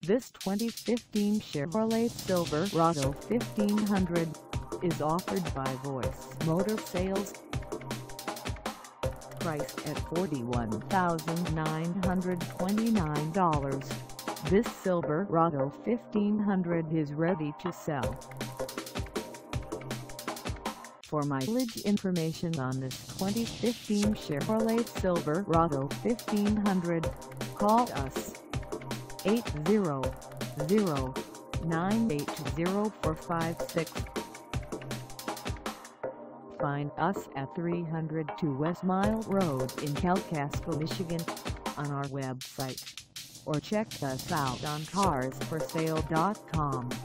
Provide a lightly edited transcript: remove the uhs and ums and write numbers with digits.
This 2015 Chevrolet Silverado 1500 is offered by Voice Motor Sales. Priced at $41,929, this Silverado 1500 is ready to sell. For mileage information on this 2015 Chevrolet Silverado 1500, call us 800-980-456. Find us at 302 West Mile Road in Kalkaska, Michigan, on our website, or check us out on carsforsale.com.